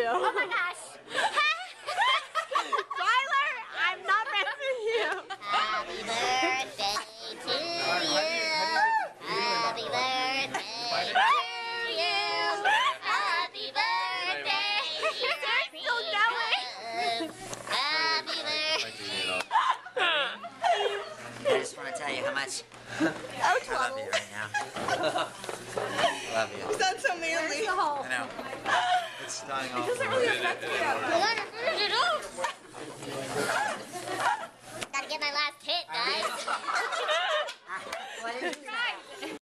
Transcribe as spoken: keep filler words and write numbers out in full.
Oh my gosh. Tyler, I'm not messing you. Happy birthday to you. Happy birthday to you. Happy birthday. They're still going. Happy birthday. I just want to tell you how much Oh, I love you right now. I love you. That's so manly. I know. It's starting off. It doesn't really affect me that much.